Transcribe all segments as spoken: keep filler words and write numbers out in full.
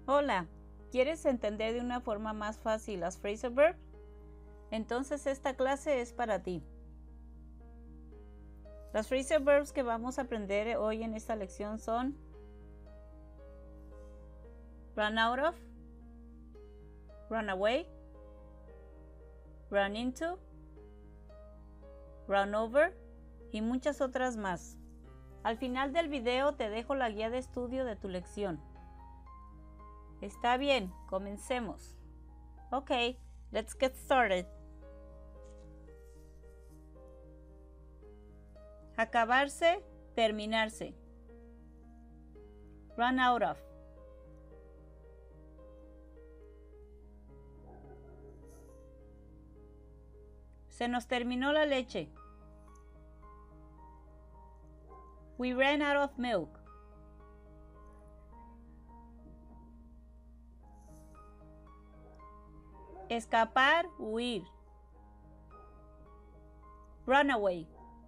Hola, ¿quieres entender de una forma más fácil las phrasal verbs? Entonces esta clase es para ti. Las phrasal verbs que vamos a aprender hoy en esta lección son run out of, run away, run into, run over y muchas otras más. Al final del video te dejo la guía de estudio de tu lección. Está bien, comencemos. Ok, let's get started. Acabarse, terminarse. Run out of. Se nos terminó la leche. We ran out of milk. Escapar, huir. Run away.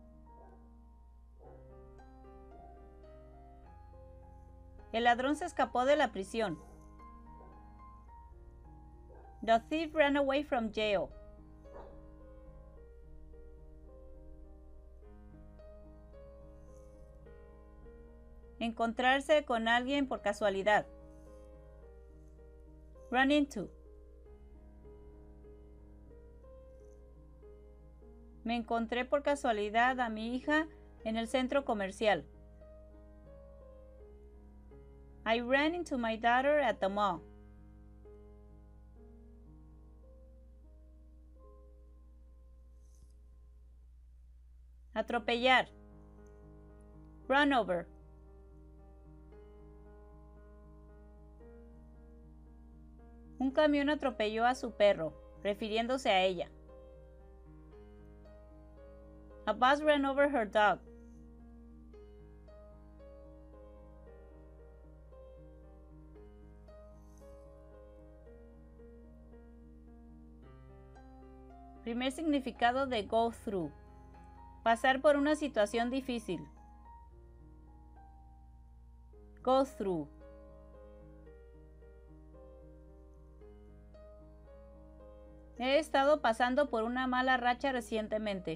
El ladrón se escapó de la prisión. The thief ran away from jail. Encontrarse con alguien por casualidad. Run into. Me encontré por casualidad a mi hija en el centro comercial. I ran into my daughter at the mall. Atropellar. Run over. Un camión atropelló a su perro, refiriéndose a ella. A bus ran over her dog. Primer significado de go through. Pasar por una situación difícil. Go through. He estado pasando por una mala racha recientemente.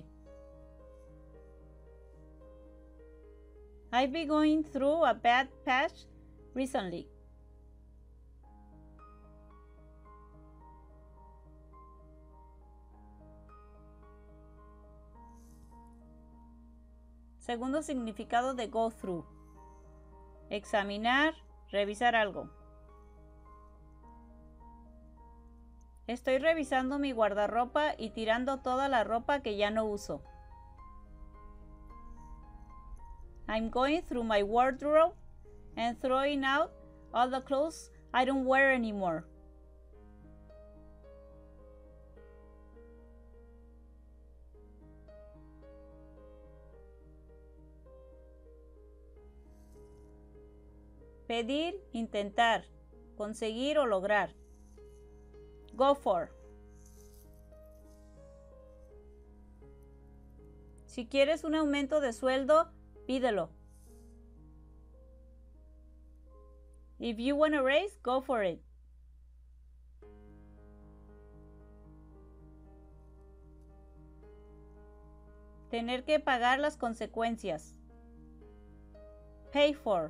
I've been going through a bad patch recently. Segundo significado de go through. Examinar, revisar algo. Estoy revisando mi guardarropa y tirando toda la ropa que ya no uso. I'm going through my wardrobe and throwing out all the clothes I don't wear anymore. Pedir, intentar, conseguir o lograr. Go for. Si quieres un aumento de sueldo, pídelo. If you want a raise, go for it. Tener que pagar las consecuencias. Pay for.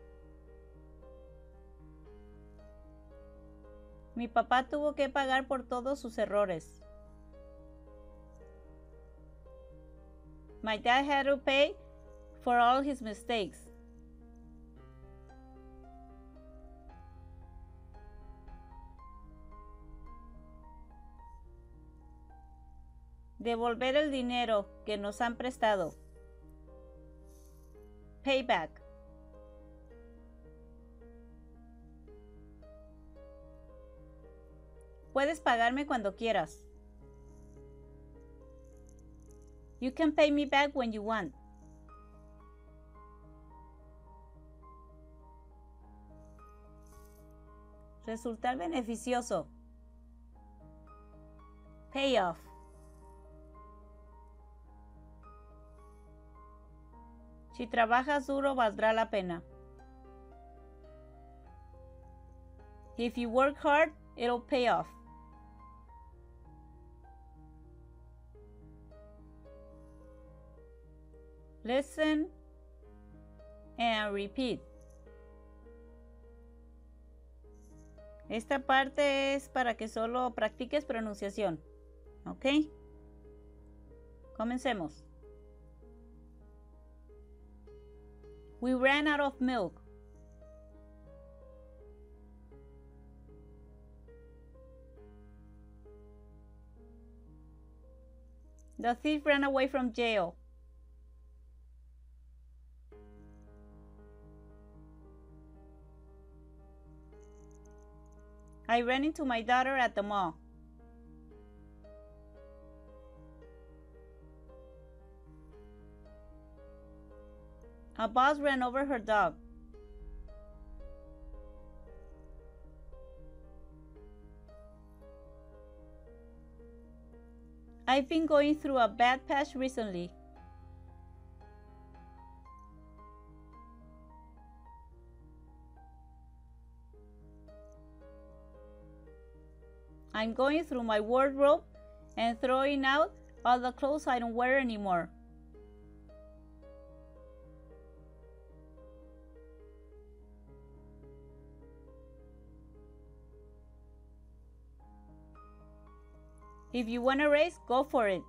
Mi papá tuvo que pagar por todos sus errores. My dad had to pay for all his mistakes. Devolver el dinero que nos han prestado. Payback. Puedes pagarme cuando quieras. You can pay me back when you want. Resultar beneficioso. Payoff. Si trabajas duro, valdrá la pena. If you work hard, it'll pay off. Listen and repeat. Esta parte es para que solo practiques pronunciación. ¿Ok? Comencemos. We ran out of milk. The thief ran away from jail. I ran into my daughter at the mall. A bus ran over her dog. I've been going through a bad patch recently. I'm going through my wardrobe and throwing out all the clothes I don't wear anymore. If you want a race, go for it.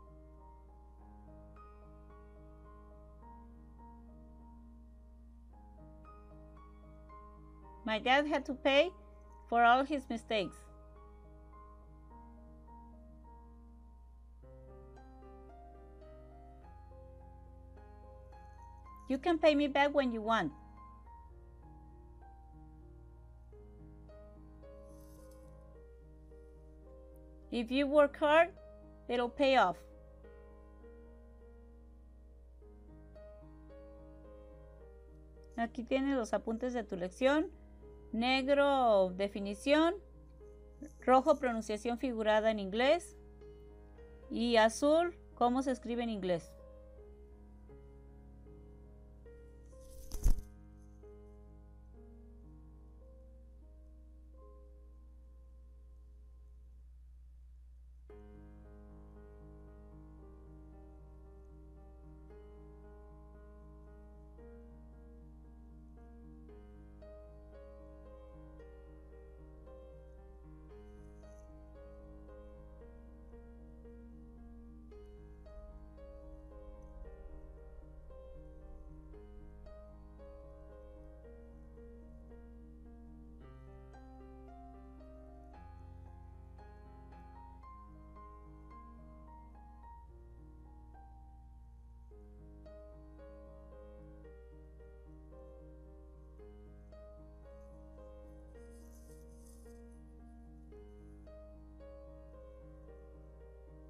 My dad had to pay for all his mistakes. You can pay me back when you want. If you work hard, it'll pay off. Aquí tienes los apuntes de tu lección. Negro, definición. Rojo, pronunciación figurada en inglés. Y azul, cómo se escribe en inglés.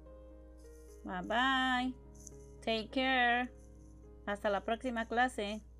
Bye bye. Take care. Hasta la próxima clase.